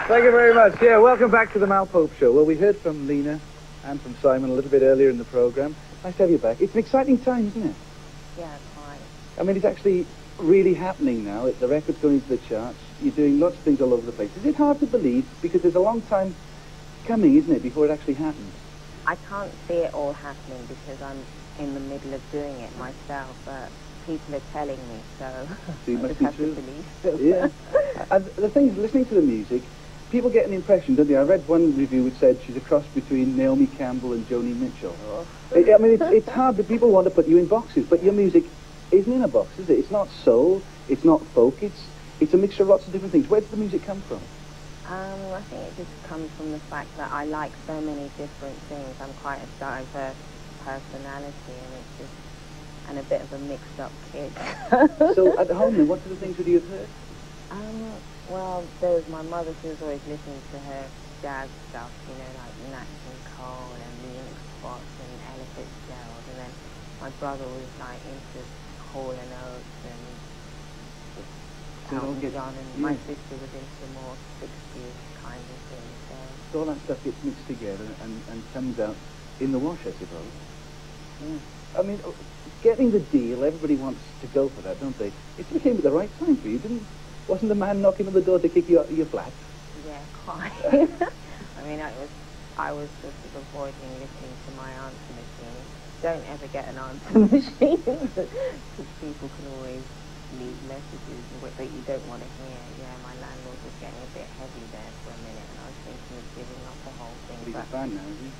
Thank you very much. Yeah, welcome back to the Mal Pope Show. Well, we heard from Lena and from Simon a little bit earlier in the programme. Nice to have you back. It's an exciting time, isn't it? Yeah, it's fine. I mean, it's actually really happening now. The record's going into the charts. You're doing lots of things all over the place. Is it hard to believe? Because there's a long time coming, isn't it, before it actually happens? I can't see it all happening because I'm in the middle of doing it myself, but people are telling me, so you I must just be have true. to believe. Yeah. And the thing is, listening to the music, people get an impression, don't they? I read one review which said she's a cross between Naomi Campbell and Joni Mitchell. Oh. I mean, it's hard, but people want to put you in boxes, but your music isn't in a box, is it? It's not soul, it's not folk, it's a mixture of lots of different things. Where does the music come from? I think it just comes from the fact that I like so many different things. I'm quite a diverse personality, and it's just, and a bit of a mixed-up kid. So at home, then, what sort of things would you have heard? Well, there was my mother. She was always listening to her jazz stuff, you know, like Nat King Cole and Leon Squats and Ella Fitzgerald. And then my brother was like into Hall and Oates and Elton John, and my sister was into more 60s kind of thing. So all that stuff gets mixed together and comes out in the wash, I suppose. Yeah. I mean, getting the deal, everybody wants to go for that, don't they? It came at the right time for you, wasn't the man knocking on the door to kick you out of your flat? Yeah, quite. I mean, I was sort of avoiding listening to my answer machine. Don't ever get an answer machine, because people can always leave messages that you don't want to hear. Yeah, my landlord was getting a bit heavy there for a minute, and I was thinking of giving up the whole thing. He's a fan now, isn't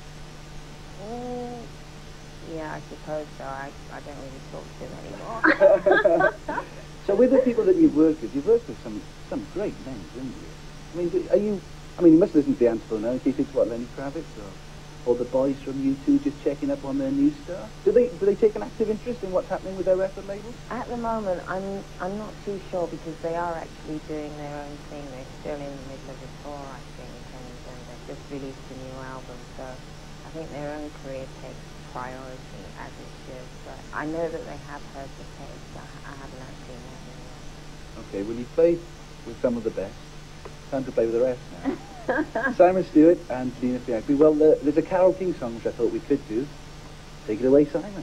he? Yeah, I suppose so. I don't really talk to him anymore. So with the people that you've worked with some great names, haven't you? I mean, you must listen to the Ansel now in case it's what, Lenny Kravitz or the boys from U2 just checking up on their new star. Do they take an active interest in what's happening with their record label? At the moment, I'm not too sure, because they are actually doing their own thing. They're still in the middle of a tour, I think, and they've just released a new album. So I think their own career takes priority, as it should. But I know that they have heard the tapes, but I haven't actually met them yet. Okay, well, you played with some of the best. Time to play with the rest now. Simon Stewart and Lena Fiagbe. Well, there's a Carole King song which I thought we could do. Take it away, Simon.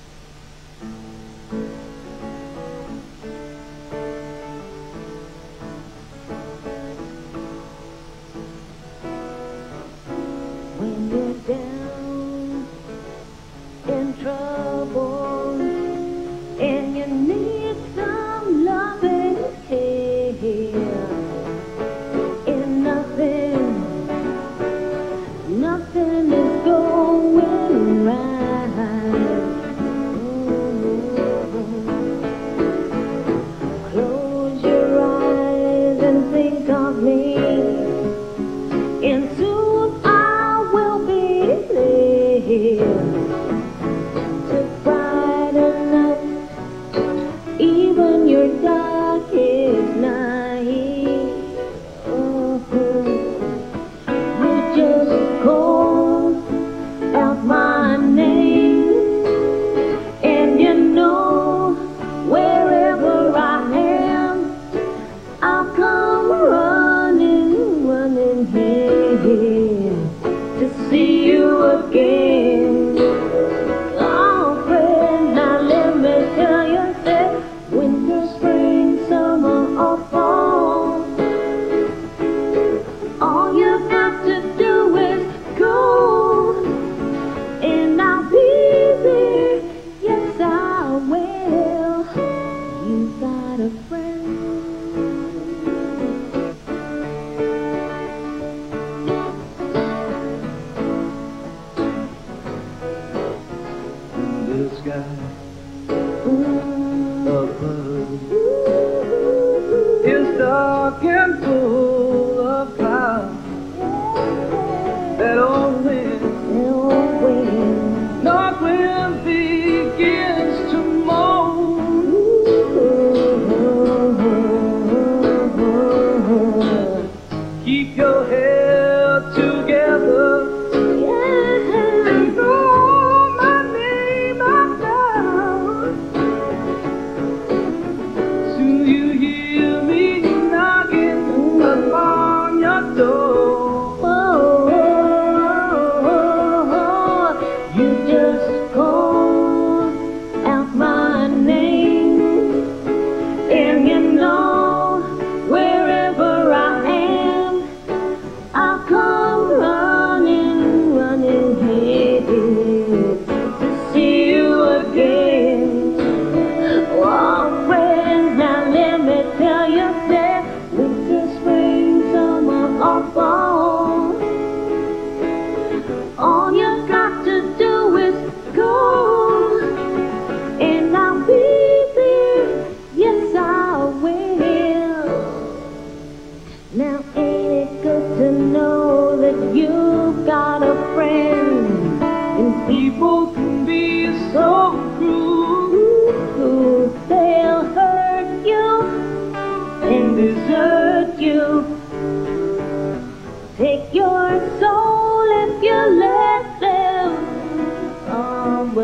When you're down in trouble and you need some loving here, and nothing is going right. Close your eyes and think of me, and soon I will be there to brighten up even your darkest night. You just call out my name, and you know wherever I am, I'll come running here to see you again. Oh, friend, now let me tell you that winter, spring, summer, or fall, all you got to do is go, and I'll be there. Yes, I will. You got a friend.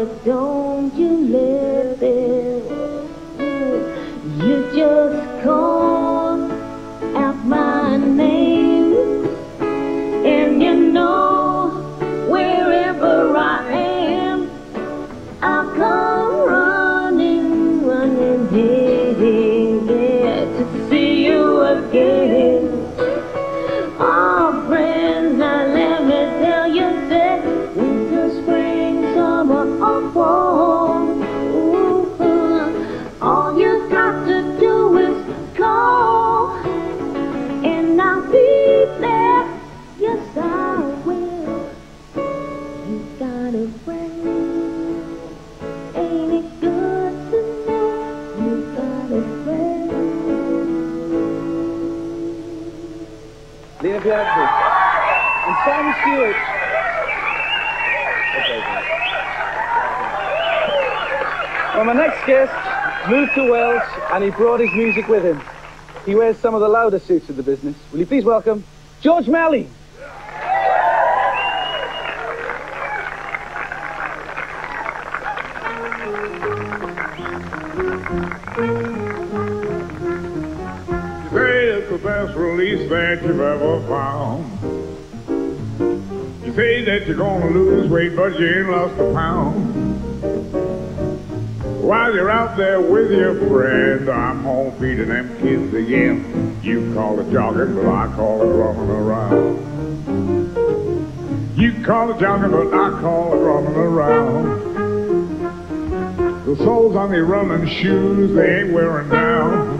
but don't you let it. You just call out my name, and you know wherever I am, I'll come running, yeah, to see you again. Oh, friends, now let me tell you that winter, spring, summer, or fall, all you got to do is call, and I'll be there. Yes, I will. You got a friend. Ain't it good to know you got a friend? Lena Fiagbe and Simon Stewart. Well, my next guest moved to Wales and he brought his music with him. He wears some of the louder suits of the business. Will you please welcome George Melly? Say it's the best release that you've ever found. You say that you're gonna lose weight, but you ain't lost a pound. While you're out there with your friend, I'm home feeding them kids again. You call it jogging, but I call it running around. You call it jogging, but I call it running around. The soles on your running shoes, they ain't wearing down.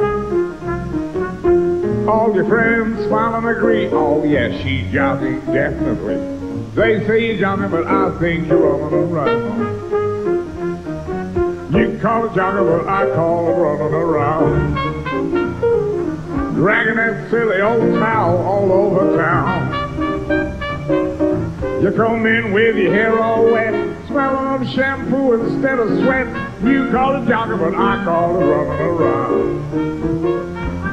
All your friends smile and agree, oh yes, she's jogging, definitely. They say you're jogging, but I think you're running around. You call it jogging, but I call it running around. Dragging that silly old towel all over town. You come in with your hair all wet, smelling of shampoo instead of sweat. You call it jogging, but I call it running around.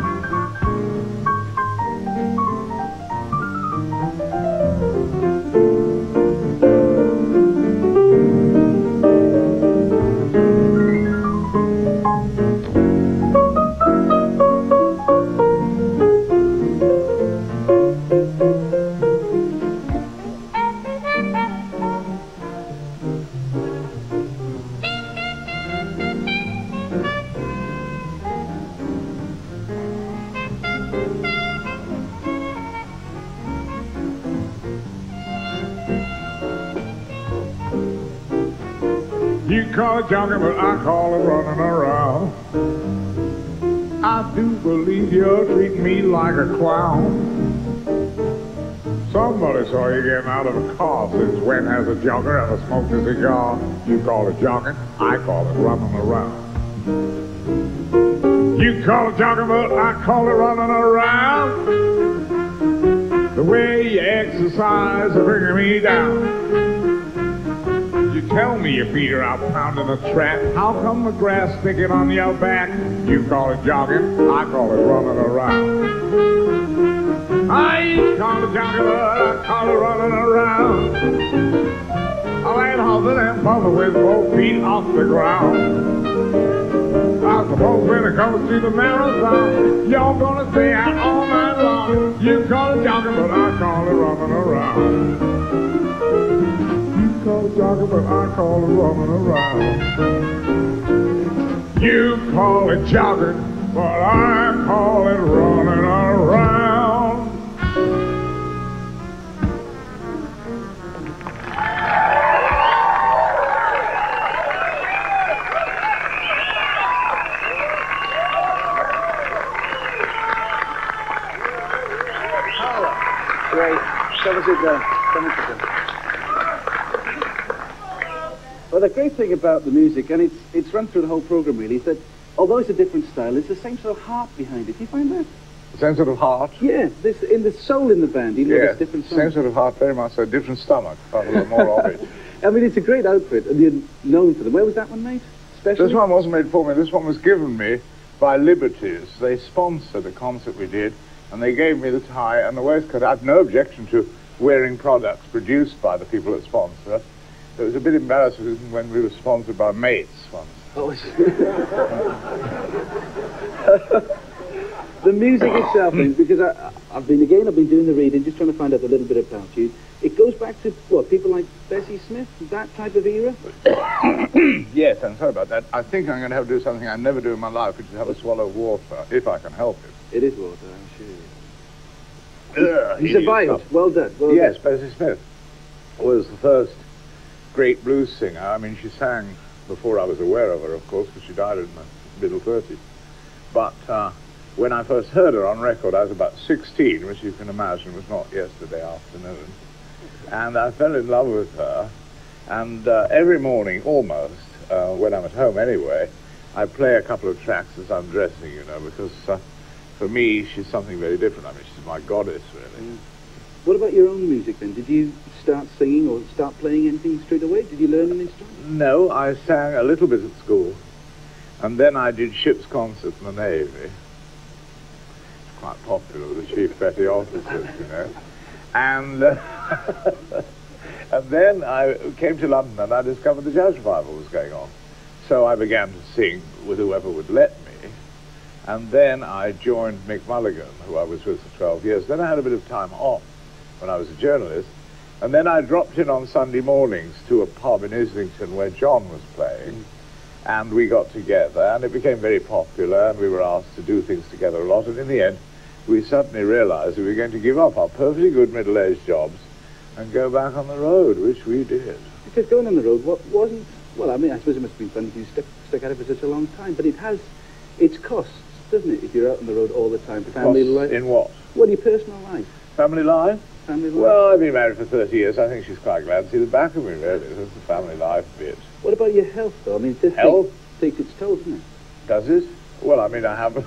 You call it jogging, but I call it running around. I do believe you're treating me like a clown. Somebody saw you getting out of a car. Since when has a jogger ever smoked a cigar? You call it jogging, I call it running around. You call it jogging, but I call it running around. The way you exercise is bringing me down. Tell me your feet are out pounding a track. How come the grass sticking on your back? You call it jogging, I call it running around. I call it jogging, but I call it running around. I ain't holding and puzzle with both feet off the ground. I suppose when it comes to the marathon, you're gonna stay out all night long. You call it jogging, but I call it running around. You call it jogging, but I call it running around. You call it jogging, but I call it running around. Great. So was it there. Well, the great thing about the music, and it's run through the whole program really, is that although it's a different style, it's the same sort of heart behind it. Do you find that? The same sort of heart? Yeah, this in the soul in the band, even though it's different songs. Same sort of heart, very much so. Different stomach, but a little more of it. I mean, it's a great outfit, and you're known for them. Where was that one made? Especially? This one wasn't made for me. This one was given me by Liberties. They sponsored a concert we did, and they gave me the tie and the waistcoat. I have no objection to wearing products produced by the people that sponsor. It was a bit embarrassing when we were sponsored by Mates once. Oh, the music itself, then, because I've been doing the reading, just trying to find out a little bit about you. It goes back to, what, people like Bessie Smith, that type of era? Yes, I'm sorry about that. I think I'm going to have to do something I never do in my life, which is have a swallow of water, if I can help it. It is water, I'm sure. You survived. Well done. Yes, Bessie Smith was the first great blues singer. I mean, she sang before I was aware of her, of course, because she died in the middle 30s. But when I first heard her on record, I was about 16, which you can imagine was not yesterday afternoon. And I fell in love with her. And every morning, almost, when I'm at home anyway, I play a couple of tracks as I'm dressing, you know, because for me, she's something very different. I mean, she's my goddess, really. Yeah. What about your own music, then? Did you start singing or start playing anything straight away? Did you learn an instrument? No, I sang a little bit at school. And then I did ship's concert in the Navy. It's quite popular with the chief petty officers, you know. And, and then I came to London and I discovered the jazz revival was going on. So I began to sing with whoever would let me. And then I joined Mick Mulligan, who I was with for 12 years. Then I had a bit of time off when I was a journalist. And then I dropped in on Sunday mornings to a pub in Islington where John was playing. And we got together, and it became very popular, and we were asked to do things together a lot. And in the end, we suddenly realized that we were going to give up our perfectly good middle-aged jobs and go back on the road, which we did. Because going on the road wasn't... Well, I mean, I suppose it must have been fun if you stuck at it for such a long time, but it has its costs, doesn't it, if you're out on the road all the time? Family life. In what? Well, your personal life. Family life? Family life. Well, I've been married for 30 years. I think she's quite glad to see the back of me, really. That's the family life bit. What about your health, though? I mean, this health takes its toll, doesn't it? Does it? Well, I mean, I have...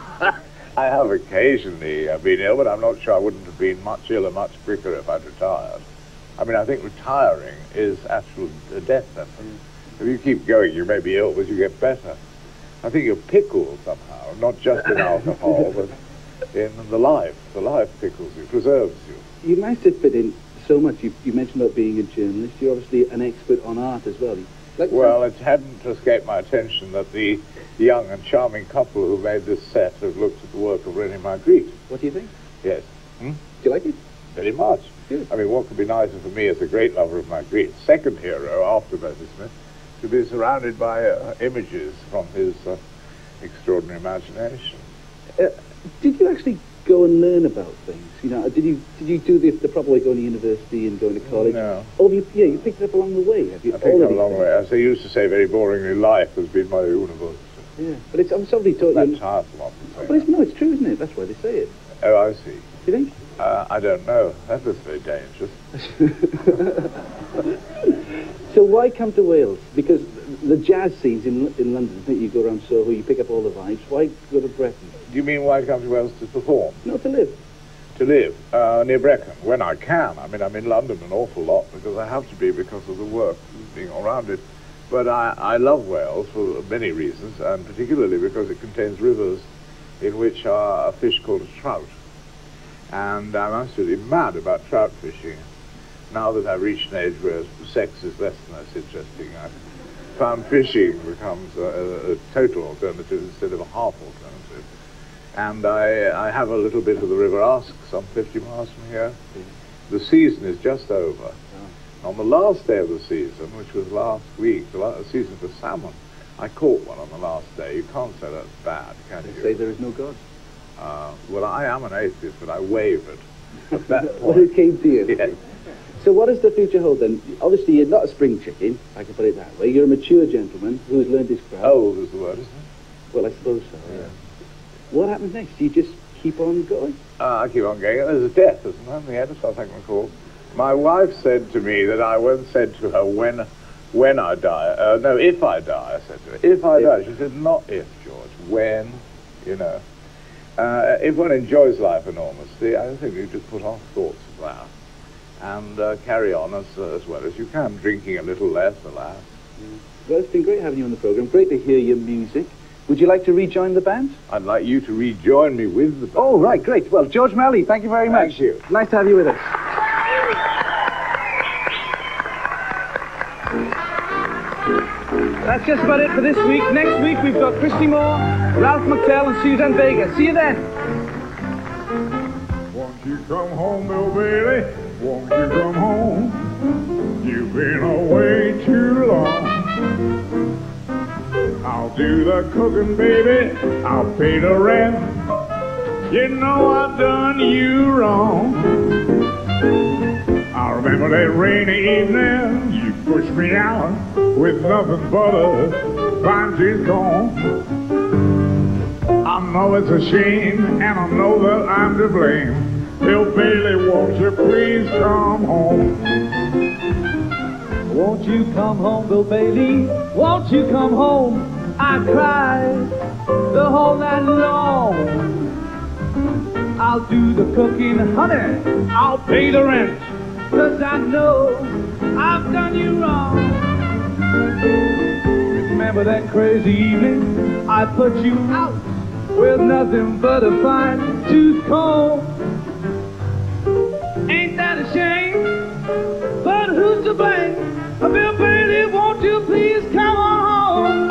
I have occasionally been ill, but I'm not sure I wouldn't have been much iller much quicker if I'd retired. I mean, I think retiring is actual death sentence. If you keep going, you may be ill, but you get better. I think you're pickled somehow, not just in alcohol, but in the life. The life pickles you, preserves you. You managed to fit in so much. You mentioned about being a journalist. You're obviously an expert on art as well. Well, it hadn't escaped my attention that the young and charming couple who made this set have looked at the work of Lena Fiagbe. What do you think? Yes. Do you like it? Very much. Good. I mean, what could be nicer for me as a great lover of Magritte, second hero after Bessie Smith, to be surrounded by images from his extraordinary imagination. Did you actually go and learn about things? You know, did you do the proper way, going to university and going to college? No. Oh, you picked it up along the way. Have you? I picked it up along the way. As they used to say very boringly, life has been my universe. Yeah, but it's somebody taught you. That's tiresome often saying. But it's true, isn't it? That's why they say it. Oh, I see. Do you think? I don't know. That was very dangerous. So why come to Wales? Because the jazz scenes in London, you go around Soho, you pick up all the vibes. Why go to Brecon? Do you mean why come to Wales to perform? No, to live. To live near Brecon, when I can. I mean, I'm in London an awful lot because I have to be because of the work being around it. But I love Wales for many reasons, and particularly because it contains rivers in which are a fish called a trout. And I'm absolutely mad about trout fishing. Now that I've reached an age where sex is less and less interesting, I've found fishing becomes a total alternative instead of a half alternative. And I have a little bit of the River Usk, some 50 miles from here. The season is just over. On the last day of the season, which was last week, the season for salmon, I caught one on the last day. You can't say that's bad, can you? They say there is no God. Well, I am an atheist, but I wavered at that point. When it came to you. Yes. So what does the future hold then? Obviously, you're not a spring chicken, I can put it that way. You're a mature gentleman who has learned his craft. Old is the word, isn't it? Well, I suppose so, yeah. What happens next? Do you just keep on going? I keep on going. There's a death, isn't there, in the end, so I think recall. My wife said to me that I once said to her, when I die, no, if I die, I said to her. If I die, she said, not if, George, when, you know. If one enjoys life enormously, I think you just put off thoughts of that and carry on as well as you can, drinking a little less, alas. Well, it's been great having you on the programme. Great to hear your music. Would you like to rejoin the band? I'd like you to rejoin me with the band. Oh, right, great. Well, George Melly, thank you very much. Thank you. Nice to have you with us. That's just about it for this week. Next week we've got Christy Moore, Ralph McTell and Suzanne Vega. See you then. Won't you come home, Bill Bailey? Won't you come home? You've been away too long. I'll do the cooking, baby. I'll pay the rent. You know I've done you wrong. I remember that rainy evening. You pushed me out with nothing but a fine tooth comb. I know it's a shame, and I know that I'm to blame. Bill Bailey, won't you please come home? Won't you come home, Bill Bailey? Won't you come home? I cried the whole night long. I'll do the cooking, honey. I'll pay the rent, 'cause I know I've done you wrong. Remember that crazy evening I put you out with nothing but a fine tooth comb? Ain't that a shame? But who's to blame? Bill Bailey, won't you please come on home?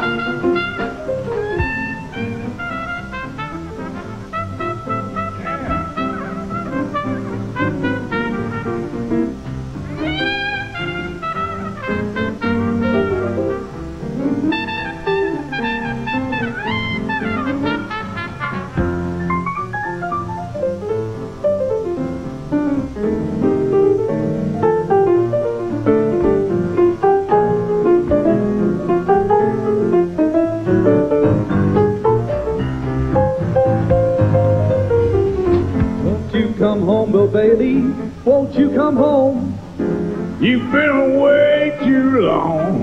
Come home, Bill Bailey, won't you come home? You've been away too long.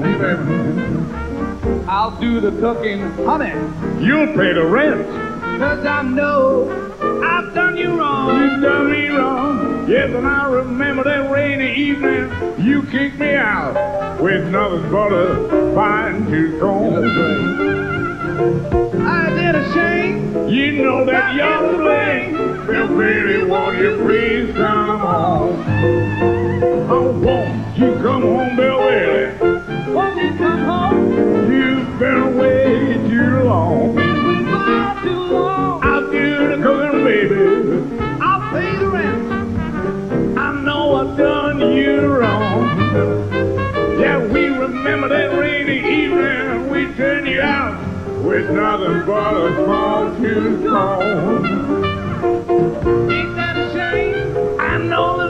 I'll do the cooking, honey, You'll pay the rent. 'cause I know I've done you wrong. You done me wrong. Yes, and I remember that rainy evening. You kicked me out with nothing but a fine tooth comb. I did a shame. You know that young flame. Bill Bailey, won't you please come home? Oh, won't you come home, Bill Bailey? Won't you come home? You've been away too long. It's been far too long. I'll do the cooking, baby. I'll pay the rent. I know I've done you wrong. Yeah, we remember that rainy evening. We turned you out with nothing but a small tooth comb. Ain't that a shame? I know that